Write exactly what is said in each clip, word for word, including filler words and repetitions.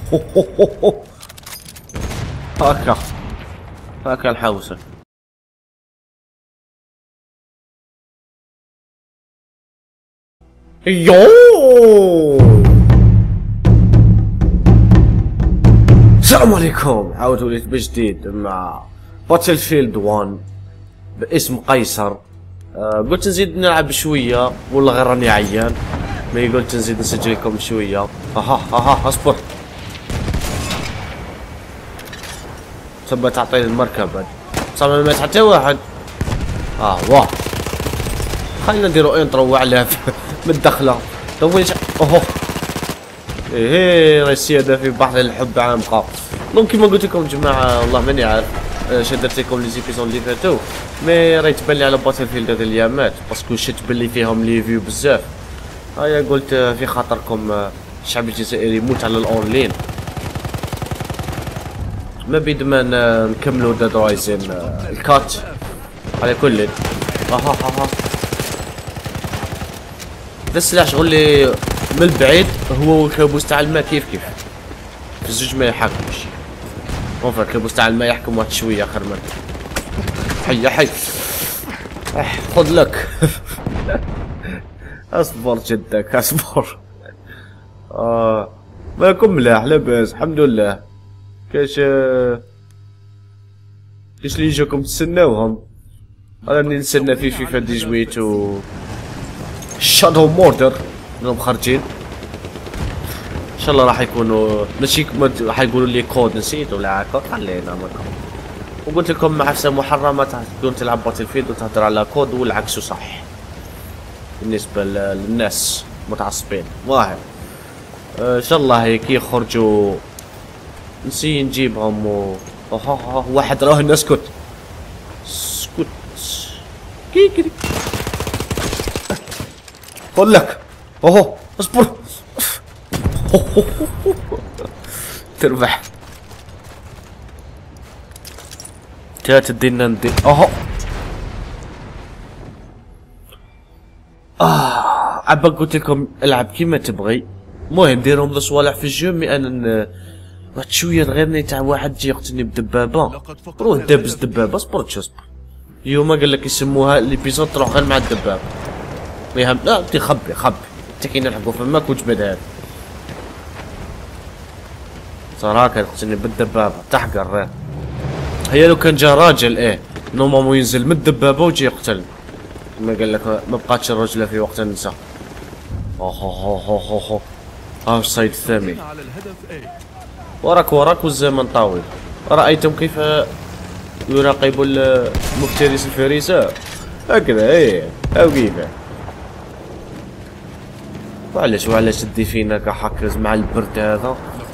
هكا هكا الحوسه. يوووو السلام عليكم، عاودوا لي بجديد مع باتل فيلد واحد باسم قيصر. أه قلت نزيد نلعب شويه والله غير راني عيان، مي قلت نزيد نسجل لكم شويه. اها اها اصبر تبى تعطيني المركبة صار ما مات حتى واحد. اه واه خلينا نديرو انترو على من الدخله. تو وين اوهو ايه راهي السيادة في بحر الحب عامقة. دونك كيما قلت لكم جماعة والله ماني عارف اش درت لكم لي زيبيزون اللي فاتو، مي راهي تبان لي على باتل فيلد هذه الايامات باسكو شفت بلي فيهم لي فيو بزاف. هيا قلت في خاطركم الشعب الجزائري يموت على الاونلاين، ما بيد ما نكملوا ديد رايزن الكات على كل. اها اها ذا السلاح شغل لي من البعيد هو والكابوس تاع الماء كيف كيف في الزوج ما يحكمش. اونفا الكابوس تاع الماء يحكم واحد شويه اخر من حي حي خذ لك. اصبر جدك اصبر. اه مالكم ملاح لاباس الحمد لله. كاش كاش اللي يجوكم تستناوهم، راني نستنى في فيفا ديجويت و شادو موردر راهم خارجين ان شاء الله. راح يكونوا ماشي راح يقولوا لي كود نسيت ولا هكا، خلينا ماكو. وقلت لكم مع حساب محرمه تكون تلعب باتل فيلد وتهضر على كود والعكس صح بالنسبه للناس متعصبين. واحد ان شاء الله هيك يخرجوا نسي نجيبهم و اها واحد راه نسكت اسكت كيكري قول لك اوه اصبر تربح تات الدين ندي اهو. اه عبا قلت لكم العب كيما تبغي، المهم ديرهم الصوالح في الجو. مي انا واحد شويه غيرني تاع واحد جي يقتلني بدبابه، روح دابز دبابه اصبر شو اصبر. اليوم قال لك يسموها ليبيزود تروح غير مع الدبابه ما يهم. لا انت خبي خبي انت كي نلحقوا فماك وجبد هذا صار هكا يقتلني بالدبابه تحقر. هي لو كان جا راجل ايه نورمالمون ينزل من الدبابه ويجي يقتلني، ما قال لك ما بقاتش الرجله في وقت النساء. اوه اوه اوه اوه ها الصيد الثامن وراك وراك والزمن طويل. رأيتم كيف يراقب المفترس الفريسة هكذا ايه او كيفاه. وعلاش وعلاش تدي فينا كحكرز مع البرد هذا.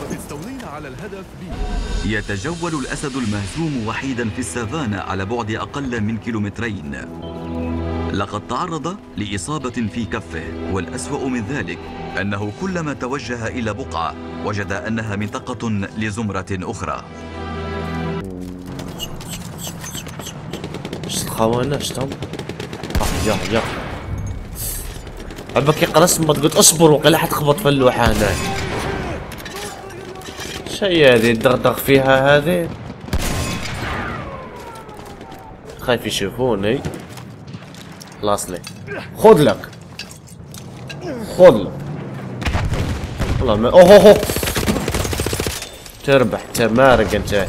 يتجول الأسد المهزوم وحيدا في السافانا على بعد أقل من كيلومترين. لقد تعرض لإصابة في كفه، والأسوأ من ذلك أنه كلما توجه إلى بقعة وجد أنها منطقة لزمرة أخرى. اش الخونة اش تم؟ يا يا عباك يقرص ما تقول اصبر وقيلا حتخبط في اللوحة هناك. شي هذي الدغدغ فيها هذي خايف يشوفوني. خلاص لي خذ لك خذ لك والله ما اوه اوه تربح تمارق انت.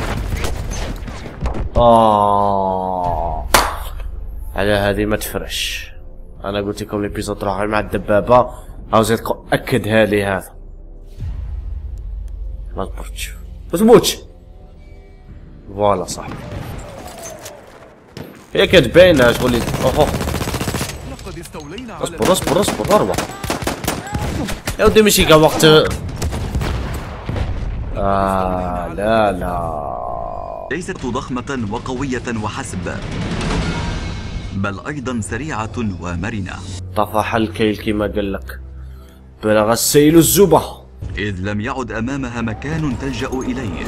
اه على هذه ما تفرش. انا قلت لكم الابيزود راح مع الدبابه عاوزكم اكدها لي هذا ما تبرتش ما تموتش. فوالا صح هي كتباينه شغل. اوه اصبر اصبر اصبر اروح يا ودي ماشي كاع وقت. آه لا لا ليست ضخمة وقوية وحسب، بل أيضا سريعة ومرنة. طفح الكيل كما قال لك بلغ السيل الزبة، إذ لم يعد أمامها مكان تلجأ إليه.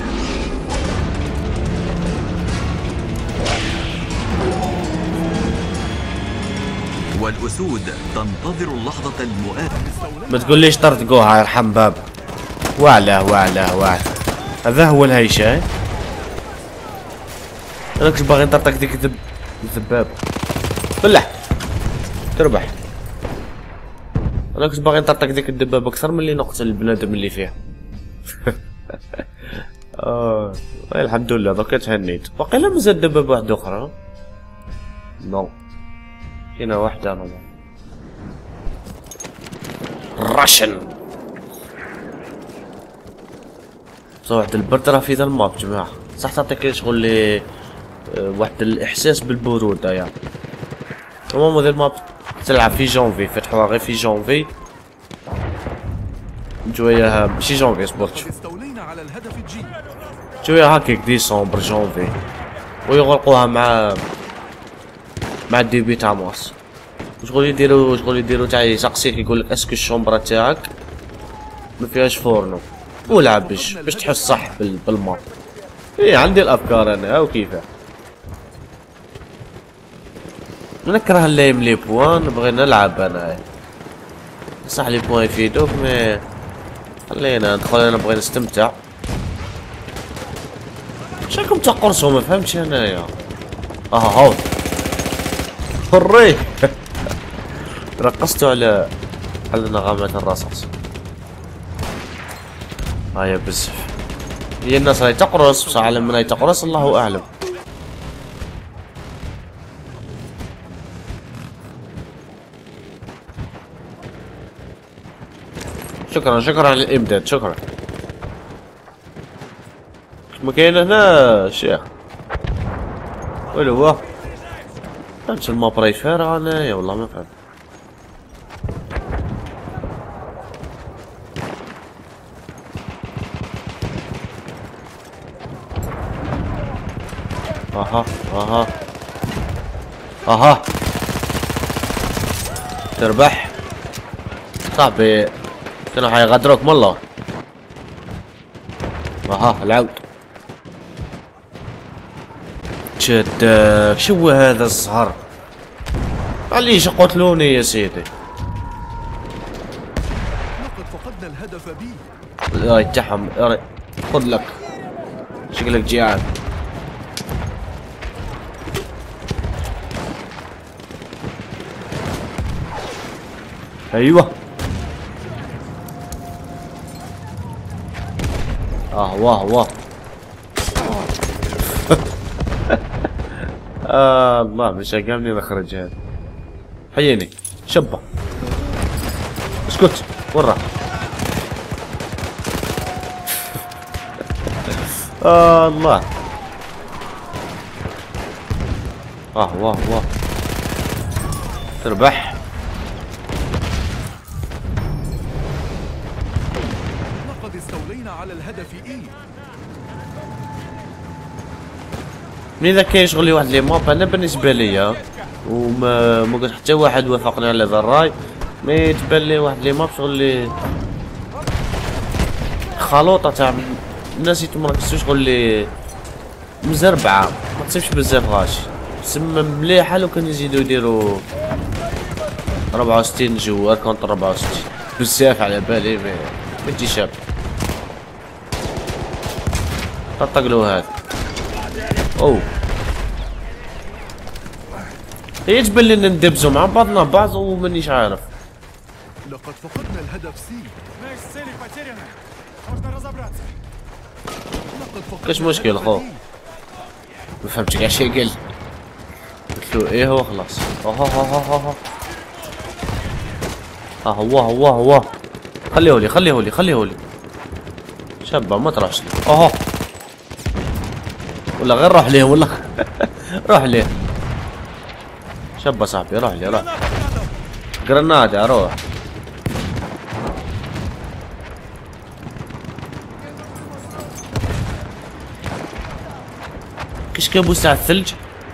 والأسود تنتظر اللحظة المؤاتة. ما تقوليش طردقوها يرحم بابا. وعلاه وعلاه وعلاه. هذا هو الهيشة. انا كنت باغي نطرطق ديك الذب الذباب. بلح تربح. انا كنت باغي نطرطق ديك الدبابة اكثر من اللي نقتل البنادم اللي فيها. اه الحمد لله دوكا تهنيت. باقيلا مازال دبابة واحدة اخرى. نو كاينة واحدة نورمال. راشن واحد البرد راه في ذا الماب جماعة. صح تعطيك شغل لي واحد الاحساس بالبرودة يعني. المهم هذا الماب تلعب في جونفي، فتحوها غير في جونفي. جوية ماشي جونفي صبرت جوية هاكيك ديسمبر جونفي، ويغلقوها مع مع الديبي تاع مارس. شغل يديرو شغل يديرو تاع يسقسيك يقولك اسكو الشومبرا تاعك ما فيهاش فورنو، ولعب باش باش تحس صح بالماب. ايه عندي الافكار انا هاو كيفاه. نكره اللي يملي بوان، نبغي نلعب انا. صح لي بوان يفيدوك مي خلينا ندخل، انا نبغي نستمتع. شاكم تقرصوا ما فهمتش انايا. اه هاو حري. رقصتوا على على نغمات الرصاص. هيا بزاف. هي الناس راهي تقرص بصح على من راهي تقرص الله اعلم. شكرا شكرا على الامداد شكرا. ما كاين هنا شيخ وين هو؟ فهمتش الماب راهي فارغ انايا والله ما فهمت. اها اها اها تربح صاحبي. كانوا حيغادروك والله. اها العود شدك. شو هذا الزهر؟ معليش قتلوني يا سيدي. لقد فقدنا الهدف بي. راي تحم خذ لك شكلك جيعان. ايوه اه واه واه. آه الله مش قامني نخرج هذا. حييني شبه اسكت ورا. آه الله اه واه واه تربح. لقد استولينا على الهدف اي. من اذا كاين شغل واحد لي ماب انا بالنسبه ليا وما ما قلت حتى واحد وافقني على ذا الراي، مي تبان لي واحد لي ماب شغل لي خلوطه تاع الناس يتمركزوا شغل لي مزربعه ما تصيبش بزاف غاشي. تسمى مليحه لو كان يزيدوا يديروا أربعة وستين جوار كونتر أربعة وستين بزاف على بالي ما تجي شاب. طقطق له هذا. اوه هي تبان لنا ندبزو مع بعضنا بعض ومانيش عارف. لقد فقدنا الهدف سي. كاش مشكل خو ما فهمتش كاع شي قال. قلت له ايه هو خلاص. ها ها ها ها ها ها هو هو هو خليه لي خليه لي خليه لي شابه ما تروحش لي. اها ولا غير روح ليه ولا روح ليه شابه صاحبي روح لي روح جرناده روح. كاش كابوس تاع الثلج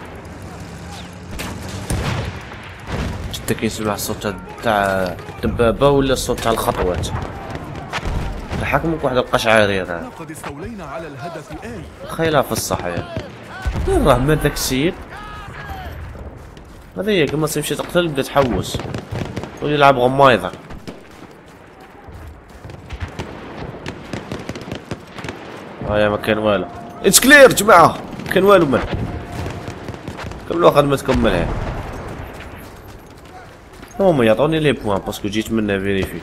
جدا كيسمع الصوت تاع الدبابه ولا الصوت تاع الخطوات. حكمك واحد القشعريره. لقد استولينا على الهدف اي. خيلها في الصحيح. وين راه مات داك السيد؟ هذا هي كما تمشي تقتل بدا تحوس ويلعب غمايضه. هايا ما كان والو. اتس كلير جماعة، ما كان والو من. كملوا خدمتكم من هنا. هما يعطوني لي بوان باسكو جيت منا فيريفي.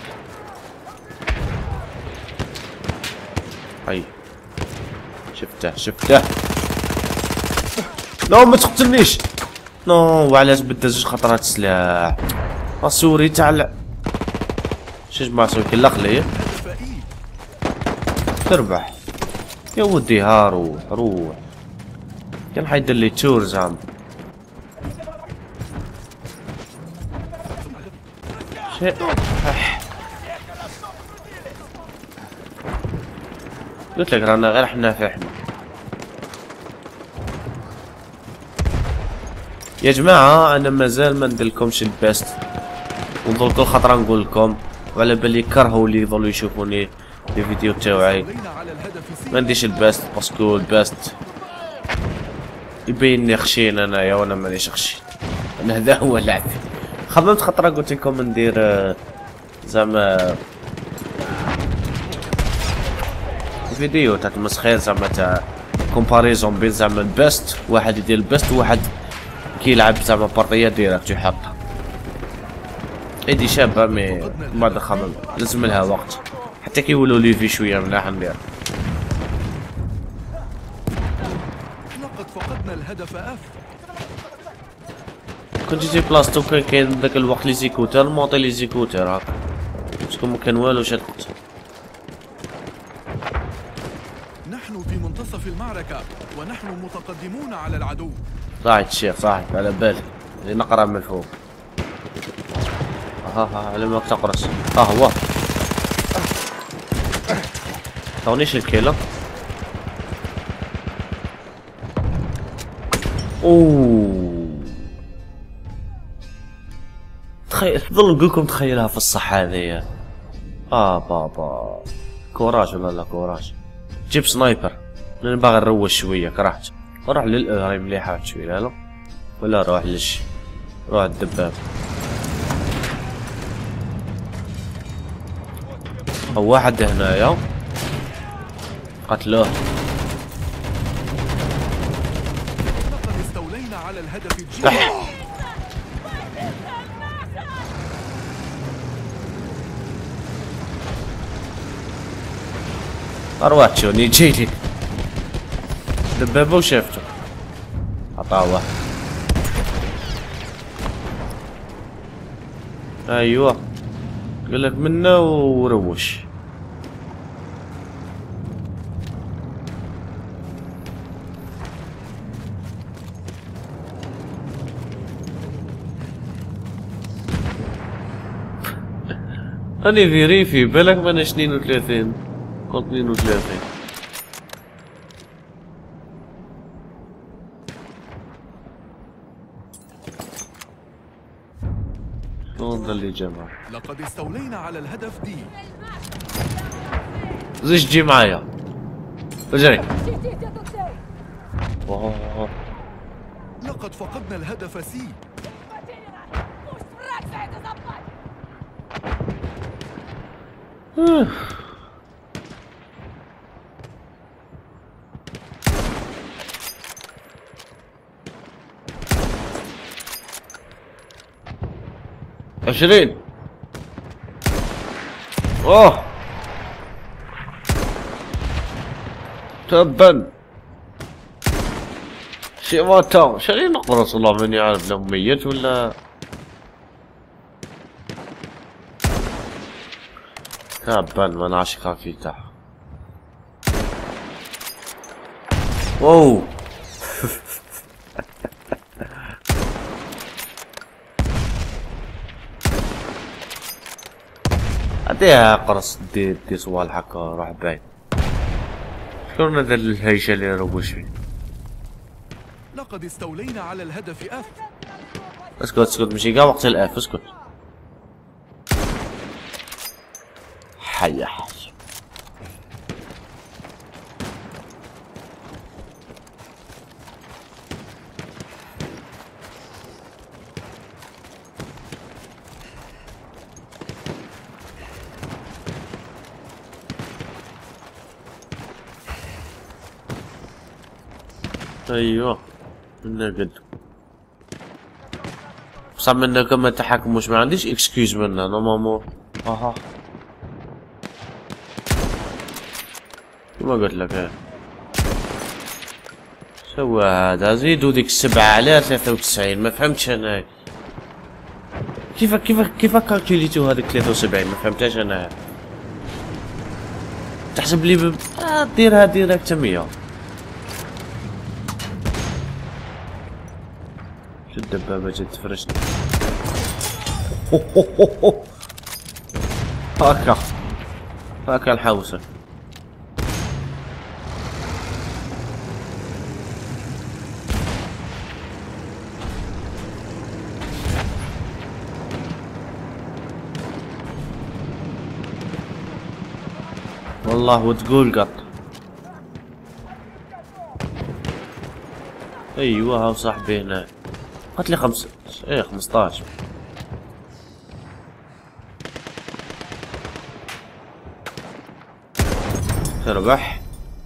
هاي شفته شفته. نو ما تقتلنيش. نو وعلاش بدا زوج خطرات سلاح. السوري تاع شو جماعة سوي كلا خليه تربح يا ودي. ها روح روح كان حيدير لي تور زعما. شيء قلت لك رانا غير حنا في حنا. يا جماعة انا مازال ما نديرلكمش البيست، ونظل كل خطرة نقول لكم وعلى بالي كرهوا اللي يظلوا يشوفوني لي فيديو تاوعي ما نديش البيست باسكو البيست يبيني خشين انايا وانا مانيش خشين. انا هذا هو اللعب. خممت خطرة قلت لكم ندير زعما فيديو تاع تمسخير زعما تاع كومباريزون بين زعما البيست، واحد يدير البيست وواحد كيلعب زعما بارطية ديريكت يحطها. ايدي شابة مي بعد خمم لازم لها وقت حتى كي يولوا لي في شوية ملاح ندير. لقد فقدنا الهدف اف. كنت جيتي بلاصتو كان كاين داك الوقت لي زيكوتر موطي لي زيكوتر هاكا باسكو ما كان والو شدت. نحن في منتصف المعركة ونحن متقدمون على العدو. صاحب الشيخ صاحب على بالي اللي نقرا من فوق. ها ها على ما تقرص. ها هو عطونيش الكيلو. اوه تخيل ظل نقولكم تخيلها في الصحة هذيا. اه بابا كوراج ولا لا كوراج. جيب سنايبر لان باغي نروش شوية كرهت. نروح للأهري مليحة شوية لا ولا نروح للش روح الدباب. هو واحد هنايا قتلوه. لقد استولينا على الهدف الجديد. اروات شوني جيلي دبابة وشافته عطاه واحد. ايوه قالك منا وروش. راني في ريفي بالك مانا اثنين وثلاثين كنت اثنين وثلاثين. شلون ذا اللي جمع؟ لقد استولينا على الهدف دي. زيش تجي معايا اجري. اوه لقد فقدنا الهدف سي. عشرين. اوه تبا شي ماتا شري نقرص والله ماني عارف لو ميت ولا تبا ما نعرفش خافي تاعها. واو عطيها قرص دي دي صوالح هكا روح بعيد. شكون هذا الهيشة اللي روش فيه؟ لقد استولينا على الهدف اف. اسكت اسكت مشي كاع وقت الاف اسكت. حيا حي ايوه منا قد بصح منا كما تحكموش ما عنديش اكسكيوز منا نورمالمون. اها كما قلت لك ايه سوا هذا زيدو ديك السبعة على ثلاثة وتسعين ما فهمتش انا كيف كيف كيف كالكوليتو هذيك ثلاثة وسبعين ما فهمتهاش انا. تحسب لي ب... آه ديرها ديريكت مية. شو الدبابة جات تفرشني. هاكا هاكا الحوسة. والله وتقول قط. ايوه هاو صاحبي هنا قلت لي خمسة ايه خمسطاش. تربح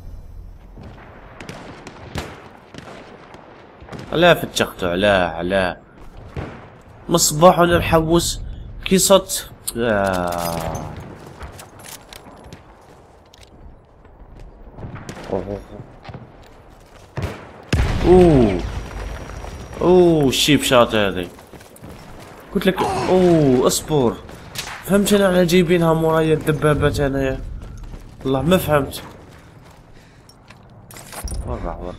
علاه فتشختو علاه علاه مصباح وانا محوس كي صوت. آه. اوه اوه الشيب شات هذي قلت لك. اوه اصبر فهمت انا على جايبينها مورايا الدبابات انايا والله ما فهمت. ورع ورع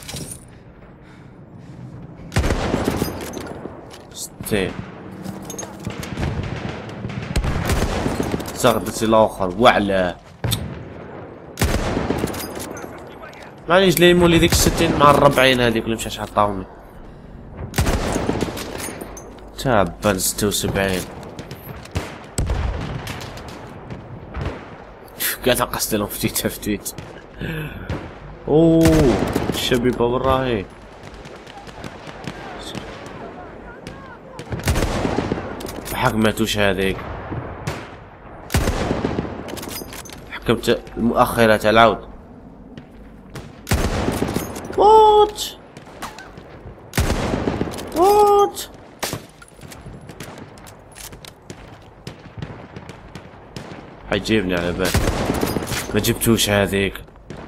ستين زغدت الاخر وعلى معليش لا يمولي ديك الستين مع الربعين هذيك اللي مشاش حطاوني تابا ستة وسبعين. قاعد قصد لهم فتيت فتيت. اوه الشبيبة وراهي حكمتوش هذيك حكمت المؤخرة العود. وات وات حيجيبني على بالي ما جبتوش هذيك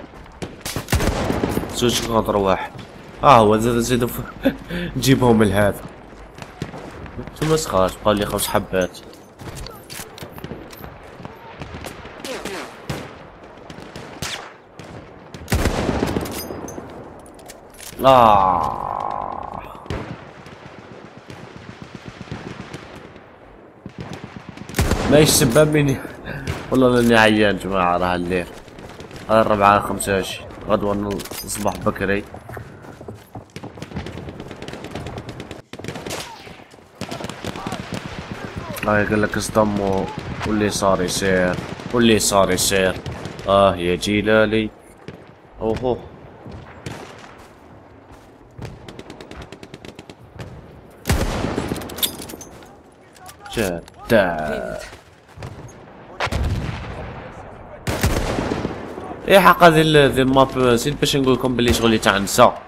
زوج خاطر واحد. اه هو زيد زيد نجيبهم لهذا ثم مسخاش بقى لي خمس حبات. آه ماهيش سباب مني والله لاني عيان جماعة راه الليل هذا الربعة خمسة وعشرين غدوة نصبح بكري. هاي قال لك اصدموا واللي صار يصير واللي صار يصير. اه يا جيلالي. اوهو جدا ايه حق هذي ذي الماب نسيت باش نقول لكم بلي شغلي تاع نسا.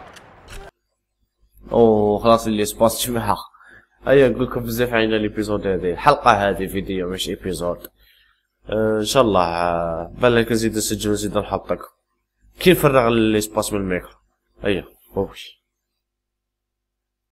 اوه خلاص اللي سباس جماعة هيا نقول لكم بزاف علينا ليبيزود هذه الحلقة هذه فيديو مش ايبيزود. آه ان شاء الله آه بالك نزيد نسجل ونزيد نحطك كي نفرغ الاسباس من الميكرو. هيا بوش.